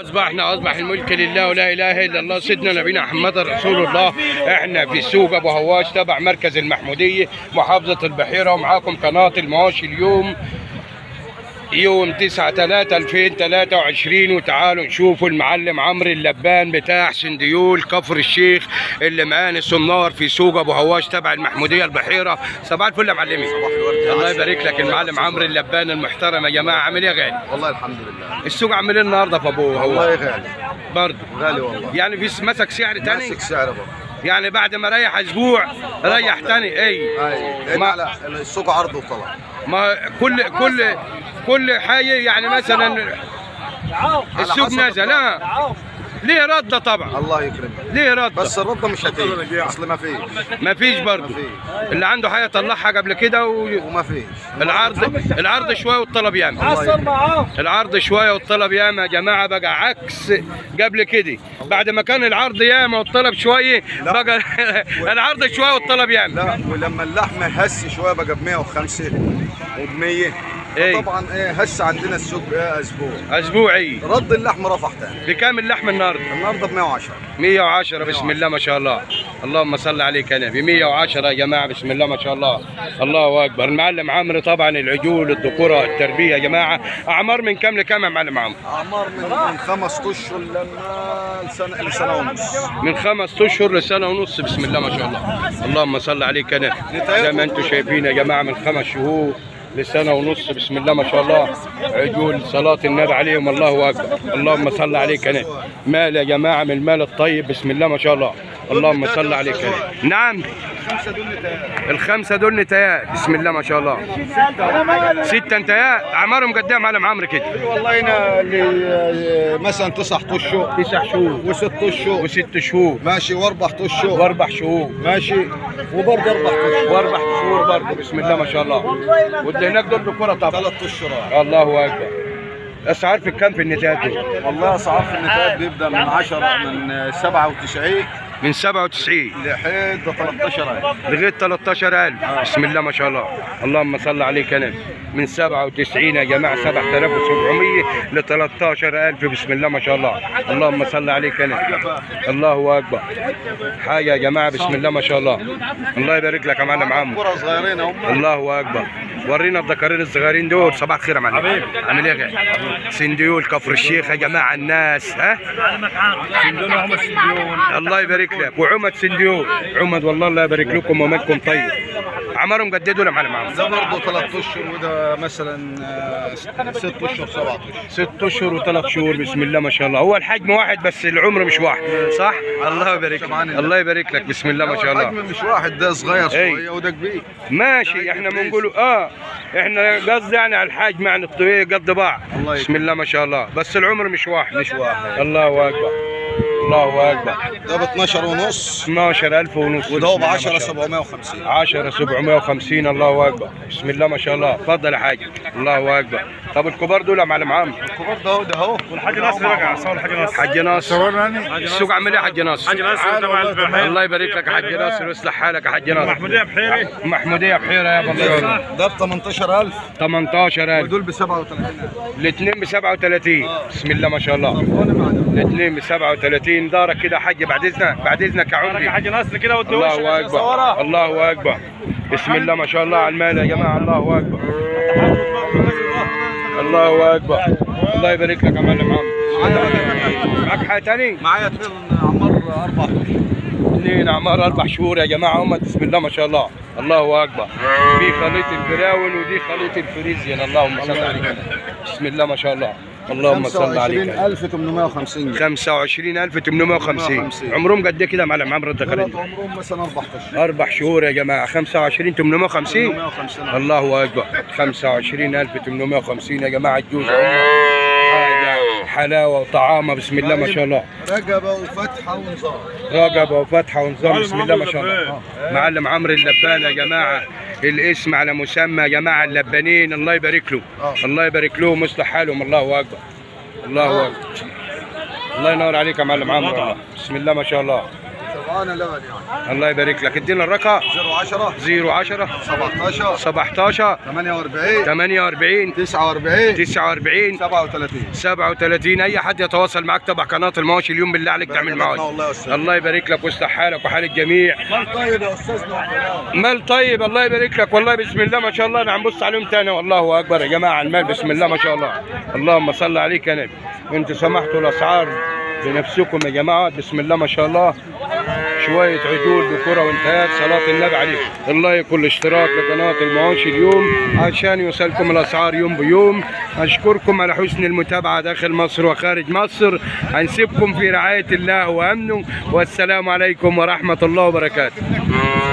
أصبح الملك لله ولا إله إلا الله، سيدنا نبينا محمد رسول الله. إحنا في سوق أبو هواش تبع مركز المحمودية محافظة البحيرة، ومعاكم قناة المواشي. اليوم يوم 9/3/2023، وتعالوا نشوفوا المعلم عمرو اللبان بتاع سنديول كفر الشيخ اللي مآنس ومنور في سوق ابو هواش تبع المحموديه البحيره. صباح الفل يا معلمي. صباح الورد. الله يبارك لك. المعلم عمرو اللبان المحترم يا جماعه، عامل ايه يا غالي؟ والله الحمد لله. السوق عامل ايه النهارده في ابو هواش؟ والله غالي برضه غالي والله. يعني في مسك سعر تاني؟ ماسك سعر برضه، يعني بعد ما ريح اسبوع ريح تاني. اي لا السوق عرض وطلب. ما كل حاجه يعني مثلا السوق نزل ليه رده طبعا. الله يكرمك. ليه رده؟ بس الرده مش هتيجي، اصل ما فيش برضه. اللي عنده حاجه طلعها قبل كده وما فيش. العرض شويه والطلب ياما. العرض شويه والطلب ياما يا جماعه، بقى عكس قبل كده. بعد ما كان العرض ياما والطلب شويه بقى العرض شويه والطلب ياما. لا، ولما اللحمه هس شويه بقى ب 105 وب100. طبعا هس عندنا السوق اسبوعي. رد اللحم رفع تاني. بكام اللحمه النهارده؟ النهارده ب 110. 110 بسم الله ما شاء الله. اللهم صل عليك يا نبي. 110 يا جماعه بسم الله ما شاء الله. الله اكبر. المعلم عمرو طبعا العجول الذكوره التربيه يا جماعه. اعمار من كام لكام يا معلم عمرو؟ اعمار من 5 اشهر لسنه ونص. من 5 اشهر لسنه ونص بسم الله ما شاء الله. اللهم صل عليك يا نبي. زي ما انتم شايفين يا جماعه من 5 شهور لسنة ونص بسم الله ما شاء الله. عجول صلاة النبي عليهم. الله أكبر. اللهم صل عليك يا نبي. مال يا جماعة من المال الطيب بسم الله ما شاء الله. اللهم صل عليك يا نبي. نعم الخمسة دول نتايات بسم الله ما شاء الله. 6 نتايات. أعمارهم قد إيه يا معلم عمرو كده؟ والله هنا اللي مثلا 9 اشهر. 9 شهور و6 اشهر و6 شهور ماشي، و4 اشهر و4 شهور ماشي، وبرضه 4 اشهر و4 شهور برضه بسم الله ما شاء الله. واللي هناك دول بكرة طبعا 3 اشهر. الله أكبر. اسعار في كام في النتايات دول؟ والله اسعار في النتايات بيبدا من 97 من 97 لحد 13000 لغايه 13000 بسم الله ما شاء الله. اللهم صل عليك يا نبي. من 97 يا جماعه 7700 ل 13000 بسم الله ما شاء الله. اللهم صل عليك يا نبي. الله اكبر. حاجه يا جماعه بسم الله ما شاء الله. الله يبارك لك يا معلم عمرو. كره صغيرين هم. الله اكبر. ورينا الذكرين الصغيرين دول. صباح الخير يا معلم. عامل ايه يا غالي؟ سنديول كفر الشيخ يا جماعه الناس. الله يبارك لك. وعمد سنديول عمد والله الله يبارك لكم ومالكم طيب. عمرهم قد ايه دول يا معلم عمرو؟ ده برضه 3 اشهر وده مثلا 6 اشهر 7 اشهر. 6 اشهر و3 شهور بسم الله ما شاء الله. هو الحجم واحد بس العمر مش واحد صح؟ الله يبارك لك. الله يبارك لك بسم الله ما شاء الله. الحجم مش واحد، ده صغير شويه وده كبير. ماشي احنا بنقولوا احنا قصدي يعني على الحجم يعني الطويل قد بعض. بسم الله ما شاء الله. بس العمر مش واحد. الله اكبر. الله اكبر. ده ب 12 ونص. 12000 ونص. وده ب 10750. 10750. الله اكبر. بسم الله ما شاء الله. اتفضل يا حاج. الله اكبر. طب الكبار دول يا معلم عمرو؟ الكبار ده اهو. والحاج ناصر رجع. صور الحاج ناصر. حاج ناصر. السوق عامل ايه يا حاج ناصر؟ حاج ناصر تبع البحيره. الله يبارك لك يا حاج ناصر ويصلح حالك يا حاج ناصر. محموديه بحيره. محموديه بحيره يا بالله. ده ب 18000. 18000. ودول ب 37000. الاثنين ب 37 بسم الله ما شاء الله. الاثنين ب 37. دارك كده يا حاج بعد اذنك يا عمري. حاج ناصر كده الله اكبر. الله اكبر. بسم الله ما شاء الله على المال يا جماعه. الله اكبر. الله اكبر. الله يبارك لك يا معلم عمرو. معاك حاجه ثاني؟ معايا 2 اعمار 4 اشهر. 2 اعمار 4 شهور يا جماعه هم بسم الله ما شاء الله. الله اكبر. في خليط البراون ودي خليط الفريزيان. اللهم صل عليك. بسم الله ما شاء الله. اللهم صل عليك. 25850. 25850. عمرهم قد ايه كده يا معلم عمرو الذكرين؟ عمرهم مثلا 4 اشهر. 4 شهور يا جماعه. 25850. الله اكبر. 25850 يا جماعه. الجوز حاجه حلاوه وطعامه بسم الله ما شاء الله. رقبه وفتحه ونظام. رقبه وفتحه ونظام بسم الله ما شاء الله. معلم عمرو اللبان يا جماعه. الاسم على مسمى يا جماعه اللبانين. الله يبارك له. الله يبارك لهم ويصلح حالهم. الله اكبر. الله اكبر. الله ينور عليك يا معلم عمرو. بسم الله ما شاء الله. انا لبن يعني. الله يبارك لك. ادينا الرقم 010 010 17 17 48 48 49 49 37. 37. اي حد يتواصل معاك تبع قناه المواشي اليوم بالله عليك تعمل معاه. والله يا استاذ. الله يبارك لك ويصلح حالك وحال الجميع. مال طيب يا استاذنا. مال طيب. الله يبارك لك. والله بسم الله ما شاء الله. انا عم بص عليهم تاني. والله اكبر يا جماعه. المال بسم الله ما شاء الله. اللهم صل عليك يا نبي. انتوا سمحتوا الاسعار بنفسكم يا جماعه. بسم الله ما شاء الله. شويه عجول ذكوره وانتهاءات صلاه النبي عليه. اللايك والاشتراك لقناه المواشي اليوم عشان يوصلكم الاسعار يوم بيوم. اشكركم على حسن المتابعه داخل مصر وخارج مصر. هنسيبكم في رعايه الله وامنه، والسلام عليكم ورحمه الله وبركاته.